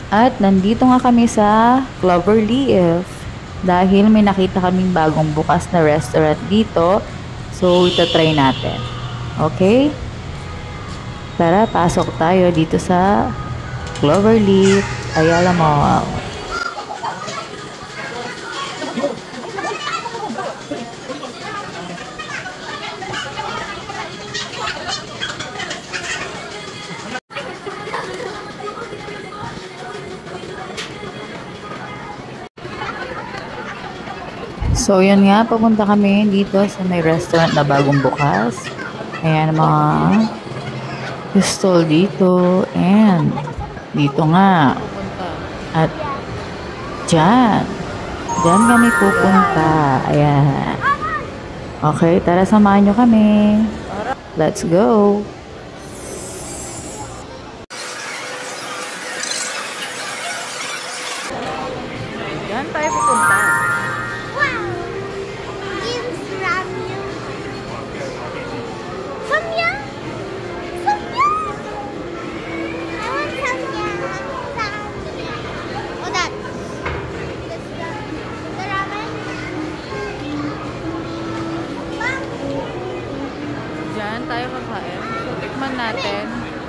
At nandito nga kami sa Cloverleaf dahil may nakita kaming bagong bukas na restaurant dito. So, itatry natin. Okay? Tara, pasok tayo dito sa Cloverleaf, Ayala Mall. So, yun nga, papunta kami dito sa may restaurant na bagong bukas. Ayan, mga stall dito. And, dito nga. At, dyan. Dyan kami pupunta. Ayan. Okay, tara, samahan nyo kami. Let's go. Dyan tayo pupunta. Diyan tayo kakain. So, tikman natin.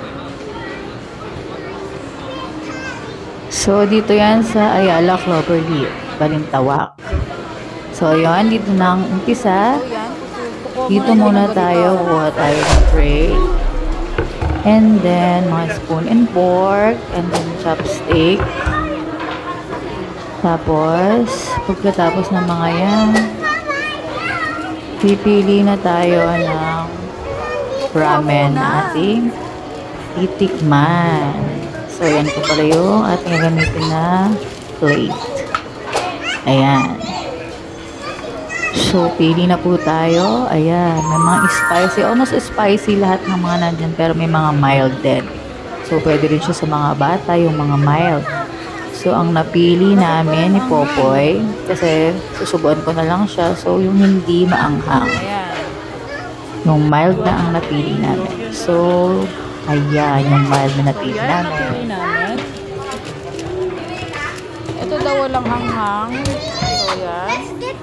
So, dito yan sa Ayala Cloverleaf, Balintawak. So, yun. Dito na ang umpisa. Dito muna tayo. Kuha tayo ng tray. And then, mga spoon and fork. And then, chopstick. Tapos, pagkatapos ng mga yan, pipili na tayo ng ramen na ating itikman. So, yan po pala yung ating gamitin na plate. Ayan. So, pili na po tayo. Ayan. May mga spicy. Almost spicy lahat ng mga nandyan. Pero may mga mild din. So, pwede rin siya sa mga bata, yung mga mild. So, ang napili namin ni Popoy, kasi susubuan ko na lang siya. So, yung hindi maanghang. Yung mild na ang napili namin. So, ayan, yung mild na napili namin. Ito daw walang hanghang. So, yan.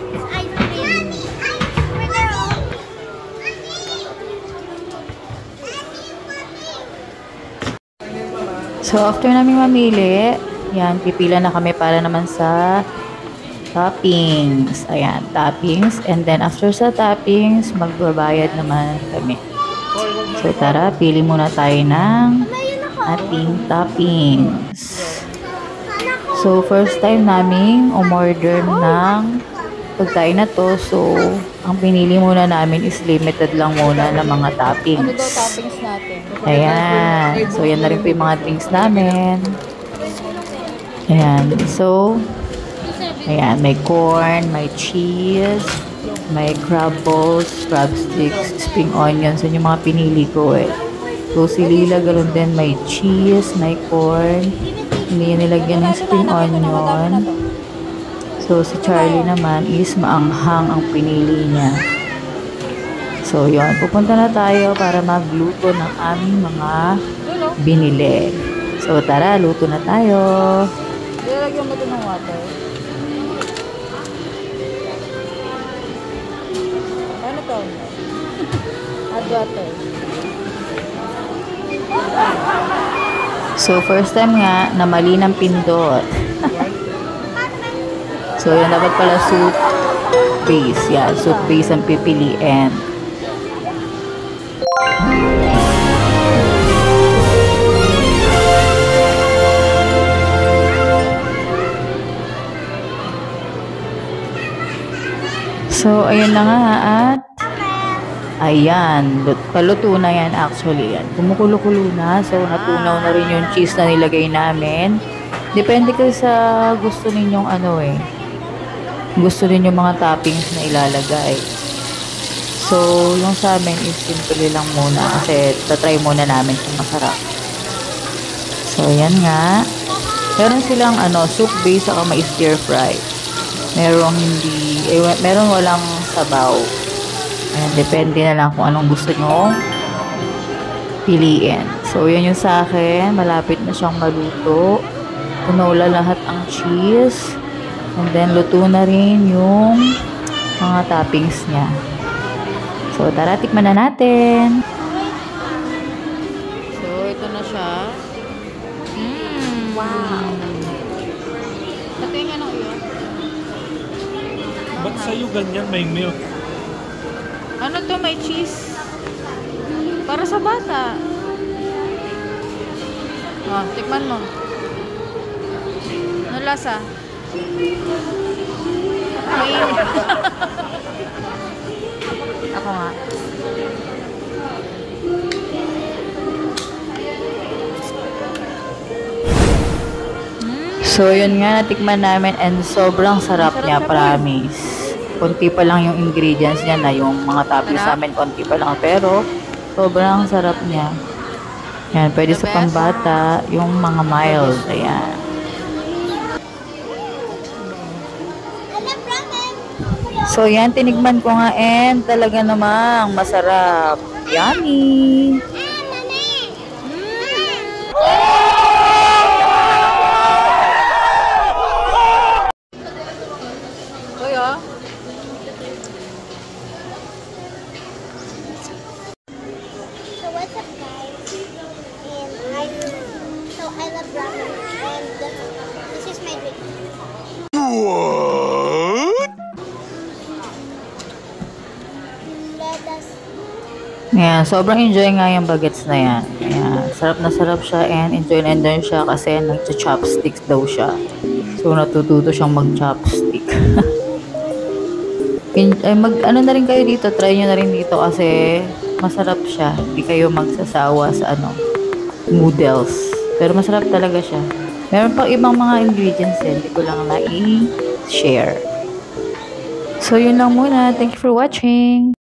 So, after namin mamili, yan, pipila na kami para naman sa toppings. Ayan, toppings. And then, after sa toppings, magbabayad naman kami. So, tara, pili muna tayo ng ating toppings. So, first time naming umorder ng pagkain na to. So, ang pinili muna namin is limited lang muna ng mga toppings. Ano to toppings natin? Ayan. So, yan na rin po yung mga drinks namin. Ayan. So, ayan, may corn, may cheese, may crab balls, crab sticks, spring onions. Yun yung mga pinili ko eh. So, si Lila, ganoon din, may cheese, may corn. Hindi nilagyan ng spring onion. So, si Charlie naman is maanghang ang pinili niya. So, yun. Pupunta na tayo para magluto ng aming mga binili. So, tara, luto na tayo. Lagyan mo ito ng water. Ano to? Add water. So, first time nga, na mali ng pindot. So, yan dapat pala soup base. Yeah, soup base ang pipiliin. So, ayun na nga at ayan, paluto na yan actually. Yan. Kumukulo-kulo na. So, natunaw na rin yung cheese na nilagay namin. Depende kasi sa gusto ninyong ano eh. Gusto ninyong mga toppings na ilalagay. So, yung sa amin is simple lang muna kasi tatry muna namin kung masarap. So, yan nga. Meron silang ano, soup base saka may stir fry. Merong hindi, meron walang sabaw. Ayan, depende na lang kung anong gusto nyo piliin. So, yan yung sa akin. Malapit na siyang maluto. Naula lahat ang cheese. And then, luto na rin yung mga toppings niya. So, tara, tikman na natin. So, ito na siya. Wow! Ito yung ano yun? Ba't sa'yo ganyan may milk? Ano to? May cheese. Para sa bata. Oh, tikman mo. Ano lasa? Ako nga. So, yun nga, natikman namin and sobrang sarap niya, promise. Konti pa lang yung ingredients niya na yung mga toppings namin, konti pa lang. Pero, sobrang sarap niya. Yan, pwede sa pambata, yung mga mild. Ayan. So, yan, tinigman ko nga and talaga namang masarap. Yummy! Kuya? So what's up, guys? I love ramen, and this is my drink. Let us. Ayan, sobrang enjoy nga yung bagets na yan. Ayan, sarap na sarap siya and enjoy na enjoy siya kasi nagcha-chopsticks daw siya. So, natututo siyang mag-chopstick. Ano na rin kayo dito, try nyo na rin dito kasi masarap siya. Hindi kayo magsasawa sa noodles. Pero masarap talaga siya. Meron pang ibang mga ingredients hindi ko lang na i-share. So, yun lang muna. Thank you for watching.